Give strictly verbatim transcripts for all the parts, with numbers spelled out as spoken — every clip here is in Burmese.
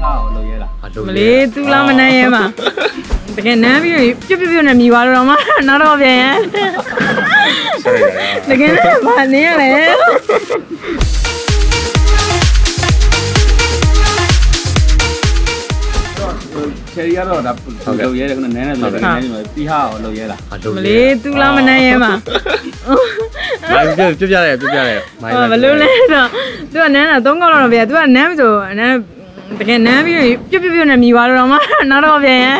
好，老爷了。 没，都那么难嘛。这个男朋友就别别那米花了嘛，拿到边。这个男把你嘞。 这里要到那老爷的可能奶奶老爷奶奶比好老爷了。 没，都那么难嘛。 买就就这样就这样。 哦，不溜嘞，都都奶奶东高了边，都奶奶就奶。这个男朋友就别别那米花了嘛，拿到边。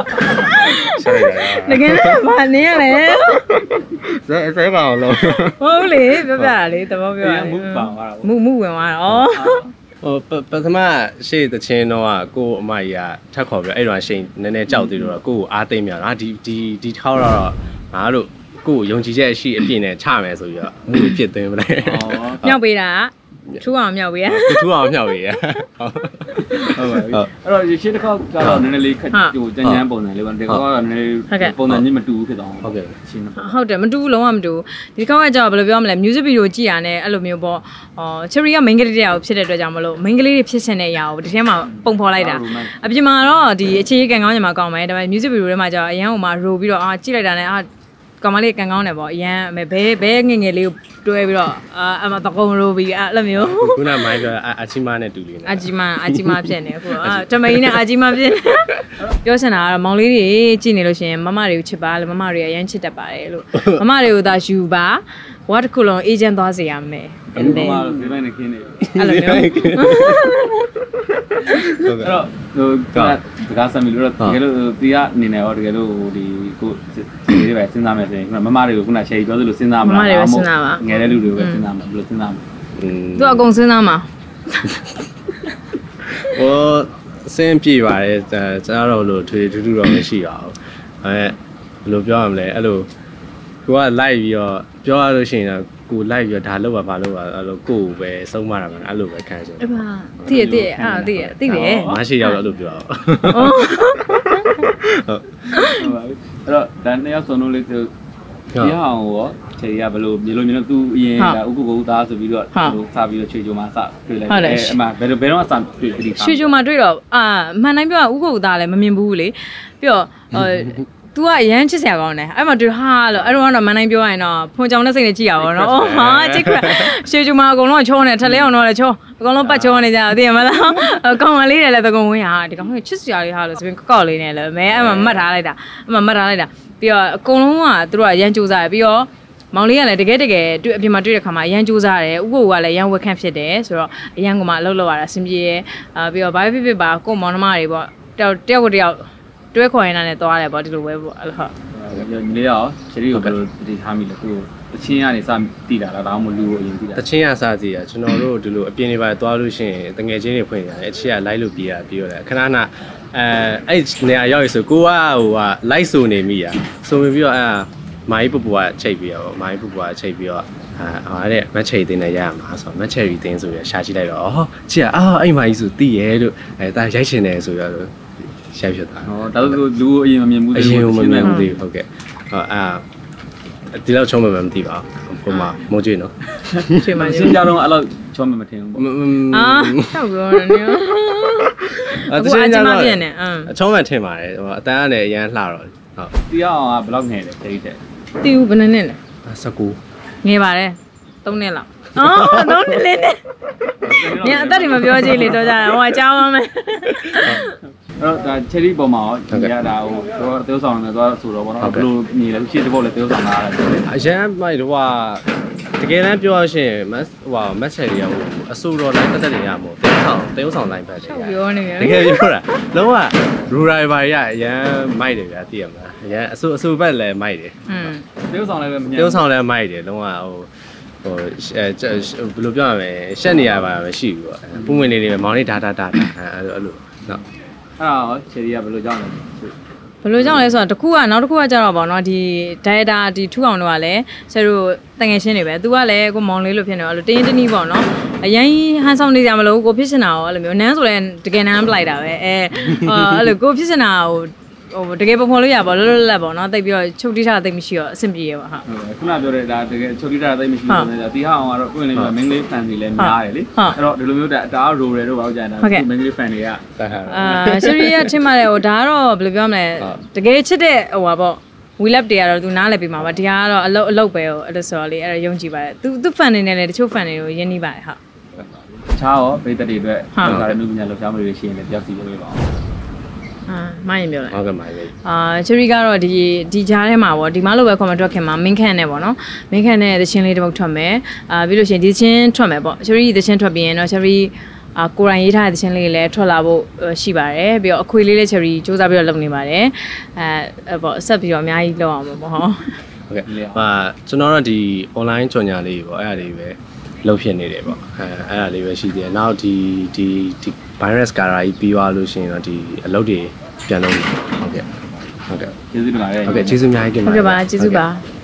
这个男把你嘞。 谁谁把我弄？ 好嘞，别别嘞，怎么别？木木文化哦。 哦，不不他妈是的钱的话，我买呀，他考不，哎，乱先那那找对了，我阿对面，啊，第第第好了，啊路，我用这些是一边的差没所以啊，没别对不嘞？ 哦，秒背啦。出行秒背啊！ 出行秒背啊！好， 好，အဲ့တော့ရှင်းတစ်ခေါက်ကတော့နည်းနည်းလေးခက်ဟိုတန်းချမ်းပုံစံလေးပေါ့ဒီခေါက်ကတော့နည်းနည်းပုံစံချင်းမတူဘူးဖြစ်သွားအောင်ဟုတ်ကဲ့ရှင်းတော့ဟုတ်တယ်မတူဘူးလုံးဝမတူဘူးဒီခေါက်ကကြောက်ဘယ်လိုပြောမလဲ music video ကြည့်ရတဲ့အဲ့လိုမျိုးပေါ့ဟော cherry က main ကလေးတရားကိုဖြစ်တဲ့အတွက်ကြောင့်မလို့ main ကလေးတွေဖြစ်စင်တဲ့အရာကိုဒီထဲမှာပုံဖော်လိုက်တာအပြင်မှာတော့ဒီအခြေခံကောင်းညီမကောင်းမယ်ဒါပေမဲ့ music video ထဲမှာကြောက်အရန်ဟိုမှာ roll ပြီးတော့အာကြည့်လိုက်တာနဲ့အာကောင်မလေးကန်ကောင်းတယ်ပေါ့အရန်ဘဲဘဲငငယ်လေးကိုတွဲပြီးတော့အာအမတကုံလိုပြီးအဲ့လိုမျိုးခုနမိုင်းပြောအာချီမာနဲ့တူလေးနဲ့အာချီမာအာချီမာဖြစ်နေအခုအာတမိန်နဲ့အာချီမာဖြစ်ပြောချင်တာကတော့မောင်လေးတွေကြည့်နေလို့ရှိရင်မမတွေကိုချစ်ပါလို့မမတွေအရန်ချစ်တတ်ပါတယ်လို့မမတွေကိုသာယူပါဘဝတစ်ခုလုံးအေဂျင့်သွားစေရမယ်အဲ့ဒီမှာဒီဘက်နဲ့ခင်းနေအဲ့လိုမျိုးဟုတ်ကဲ့အဲ့တော့ဟိုကကားဆမ်မီလို့တကယ်လို့တီးရအနေနဲ့ရောတကယ်လို့ဒီကိုဒီလေးပဲစဉ်းစားမယ်ဆိုရင်မမတွေကိုခုနရှယ်ပြောသလိုစဉ်းစားမလားမမတွေပဲစဉ်းစားပါငယ်တဲ့လူတွေပဲစဉ်းစားမှာဘယ်လိုစဉ်းစားမှာသူအကုန်စဉ်းစားမှာဟိုစင်းပြေပါတယ်ကျွန်တော်တို့ထွေထူးထူးတော့မရှိပါဘူးအဲဘယ်လိုပြောရမလဲအဲ့လိုကိုကလိုက်ပြီးတော့ပြောရလို့ရှိရင်ကိုလိုက်ပြီးတော့ဒါလောက်ပါဘာလို့ပါအဲ့လိုကိုကိုပဲဆုံးမတာပါအဲ့လိုပဲခံချင်တယ်အဲ့ပါတည့်ရတည့်ရအာတည့်ရတည့်တယ်မရှိရောက်တော့အဲ့လိုပြောဟုတ်ဟုတ်ပါပြီအဲ့တော့ဒါနှစ်ယောက်စုံလို့လေးသူဒီအောင်ရောခြေရဘယ်လိုမြေလိုမြေလိုသူအရင်ဒါဥက္ကုကိုသားဆိုပြီးတော့ဟိုစပြီးတော့ခြေချိုမှာစတွေ့လိုက်တယ်အဲ့မှာဘယ်လိုဘယ်တော့အစတွေ့တတိခြေချိုမှာတွေ့တော့အာမှန်တိုင်းပြောဥက္ကုသားလည်းမမြင်ဘူးလေပြီးတော့तू อ่ะရမ်းချစ်စရာကောင်းတယ်အဲ့မှာတွေ့ဟာလို့အဲ့တော့ကတော့မန်တိုင်းပြောရရင်တော့ဖွန်ကြောင်နဲ့စိတ်နဲ့ကြည့်ရပါတော့ဟာချစ်ခရရှေချူမာအကုန်လုံးချောနေထက်လဲအောင်တော့လဲချောအကုန်လုံးပတ်ချောနေကြသိရမလားကောင်းမလေးတွေလည်းသကုံဝင်ဟာဒီကောင်ကချစ်စရာလေးဟာလို့ဆိုပြီးကောက်ကောက်လေးနဲ့လဲမဲအဲ့မှာမှတ်ထားလိုက်တာအဲ့မှာမှတ်ထားလိုက်တာပြီးတော့အကုန်လုံးကသူတို့ကရမ်းကြိုးစားတယ်ပြီးတော့မောင်လေးကလည်းတကယ်တကယ်တွေ့အပြင်မှာတွေ့တဲ့ခါမှာရမ်းကြိုးစားတယ်ဥက္ကိုကလည်းရမ်းဝက်ခန့်ဖြစ်တယ်ဆိုတော့အရန်ကမှအလုပ်လုပ်ရတာအဆင်ပြေတယ်အာပြီးတော့ဘာဖြစ်ဖြစ်ပါကိုမောင်နှမတွေပေါ့တယောက်တယောက်ကိုတယောက်တွဲခေါ်ရင်လည်းသွားတယ်ပေါ့ဒီလိုပဲပေါ့အဲ့ဟုတ်ညီလေးရောရှရီကိုဘယ်လိုတည်ထားမိလဲသူတချင်းကနေစတည်တာလားဒါမှမဟုတ်လူကိုအရင်တည်တာတချင်းကစတည်တာကျွန်တော်တို့ဒီလိုအပြင်တွေပါသွားလို့ရှိရင်တငယ်ချင်းတွေဖွင့်ရတယ်အချစ်ကလိုက်လို့ပြေးရပြီးတော့ခဏခဏအဲအဲ့နေရာရောက်ရဆိုကိုကဟိုကလိုက်ဆိုနေမိရဆိုပြီးတော့အဲမိုင်းပူပူကချိန်ပြီးတော့မိုင်းပူပူကချိန်ပြီးတော့အာဟာတဲ့မက်ချယ်တင်နေရမှာဆိုမက်ချယ်ရီတင်ဆိုရရှာကြည့်လိုက်တော့ဟောချစ်อ่ะအဲ့မိုင်းဆိုတည်ရဲလို့အဲဒါရိုက်ချင်တယ်ဆိုတော့ရှာဖြစ်တာဟောဒါဆိုလူကိုအရင်မမြင်ဘူးအရင်မမြင်ဘူးသေးဟုတ်ကဲ့ဟောအာဒီလောက်ချုံးမှမသိပါဘူးပုံမှန်မိုးကျွေးနော်ချိန်မှရှင်းကြတော့အဲ့လောက်ချုံးမှမထင်ဘူးအာဟုတ်ပြောတယ်နော်အဲ့ဒါချင်းကြတော့အချုံးမှထင်ပါတယ်ဟိုအတန်းကနေအရန်လှတော့ဟုတ်တီးအောင်ကဘယ်လောက်ငယ်လဲတိတ်တဲ့တီးဘူးဘယ်နှစ်လဲဆယ်ကိုငယ်ပါတယ်သုံးနှစ်လောက်အော်သုံးနှစ်လေးနဲ့ညအသက်တွေမပြောကြည့်လေတော့ကြတာဟိုအကြောင်းပါမယ်အဲ့တော့ဒါချယ်ရီပေါ်မှာရောညတာဟိုတော့တေးဆောင်နေတော့ဆိုတော့ဘောနော်ဘယ်လိုညီလဲရှေ့တစ်ပုတ်လည်းတေးဆောင်လာတယ်အရန်မိုက်တော့တကယ်တမ်းပြောရရှင်မတ်ဟိုမတ်ချယ်ရီကဟိုအဆူတော်လိုက်တက်တက်နေရမို့တေးဆောင်တေးဆောင်လိုက်ပဲတယ်ပြောနေတယ်တကယ်ပြောတာလုံးဝရူရိုင်ဘာရအရန်မိုက်တယ်ဗျာသိရမလားအရန်အဆူအဆူဘက်လည်းမိုက်တယ်อืมတေးဆောင်လည်းပဲမညံတေးဆောင်လည်းမိုက်တယ်လုံးဝဟိုဟိုအဲဘယ်လိုပြောရမလဲရှက်နေရပါမရှိဘူးပေါ့ပုံဝင်နေနေမောင်လေးဒါဒါဒါအဲ့လိုအဲ့လိုနော်အဲ့ဒါချယ်ရီကဘယ်လိုကြောင်းလဲဘယ်လိုကြောင့်လဲဆိုတော့တခုကနောက်တစ်ခုကကြတော့ဗောနော်ဒီ data ဒီထူအောင်တော့ကလည်းဆရာတို့တငယ်ချင်းတွေပဲသူကလည်းကိုမောင်လေးလိုဖြစ်နေတော့အဲ့လိုတင်းတင်းတင်းဗောနော်အရင်ဟန်ဆောင်နေကြမလို့ကိုဖြစ်စင်တာရောအဲ့လိုမျိုးနန်းဆိုလည်းတကယ်နန်းပလိုက်တာပဲအဲအဲ့လိုကိုဖြစ်စင်တာကိုဟိုတကယ်ပုံဖော်လို့ရပါလောလောလတ်ပေါ့နော်တိတ်ပြီးတော့ချုပ်တိထားတိတ်မရှိတော့အဆင်ပြေရပါဟုတ်ခုနပြောတဲ့ဒါတကယ်ချုပ်တိထားတိတ်မရှိတော့လည်းတီဟာအောင်ကတော့ပွင့်လိမ့်မယ် main လေး fan တွေလည်းများတယ်လေအဲ့တော့ဒီလိုမျိုးတအားရိုတယ်တော့ဘာလို့ကြာနေတာ main လေး fan တွေကအာရှရီရထင်ပါတယ်ဟိုဒါကတော့ဘယ်လိုပြောမလဲတကယ်ချစ်တဲ့ဟိုပါပေါ့ဝီလက်တွေကတော့သူနားလည်ပြီးမှာပါတရားကတော့အလုတ်အလုတ်ပဲဟိုအဲ့လိုဆိုတော့လေအဲ့ဒါယုံကြည်ပါတယ်သူသူ fan တွေနဲ့လည်းတချို့ fan တွေကိုယဉ်နေပါတယ်ဟုတ်ချားရောပိတ်သက်တွေအတွက်ဒါလည်းမျိုးပညာလောက်ရှားမှုတွေရှိရင်လည်းတယောက်စီပြောပြပါဦးအာမိုင်းရင်ပြောလိုက်ဟုတ်ကဲ့မိုင်းပဲအာချရီကတော့ဒီဒီကြားထဲမှာပေါ့ဒီမလို့ပဲ comment ထွက်ခင်မှာမင်းခန့်နဲ့ပေါ့နော်မင်းခန့်နဲ့သချင်းလေးတစ်ပုတ်ထွက်မယ်အာပြီးလို့ရှိရင်ဒီသချင်းထွက်မယ်ပေါ့ချရီသချင်းထွက်ပြီးရင်တော့ချရီအာကိုရိုင်းရေးထားတဲ့သချင်းလေးလည်းထွက်လာဖို့ရှိပါတယ်ပြီးတော့အခွေလေးလည်းချရီစူးစမ်းပြီးတော့လုပ်နေပါတယ်အဲပေါ့ဆက်ပြီးတော့အများကြီးလုပ်အောင်ပေါ့ဟုတ်ဟုတ်ကဲ့ဟာကျွန်တော်တို့ဒီ online ကြော်ညာလေးပေါ့အဲ့ဒါလေးပဲလုပ်ဖြစ်နေတယ်ပေါ့အဲအဲ့ဒါလေးပဲရှိသေးတယ်နောက်ဒီဒီဒီ virus ကာရာကြီးပြီးသွားလို့ရှိရင်တော့ဒီအလုပ်တွေပြန်လုပ်နေဟုတ်ကဲ့ဟုတ်ကဲ့ကျေးဇူးတင်ပါတယ်ဟုတ်ကဲ့ကျေးဇူးအများကြီးတင်ပါတယ်ဟုတ်ကဲ့ပါကျေးဇူးပါ